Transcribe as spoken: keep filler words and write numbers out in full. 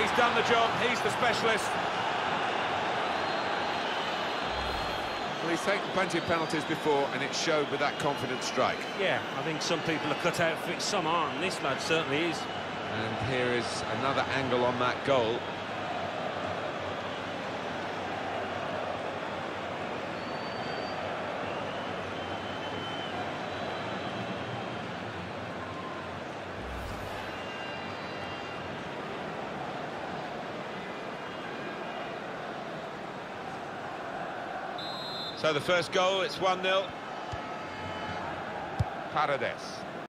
He's done the job, he's the specialist. Well, he's taken plenty of penalties before, and it showed with that confident strike. Yeah, I think some people are cut out for it, some aren't. This lad certainly is. And here is another angle on that goal. So the first goal, it's one nil. Paredes.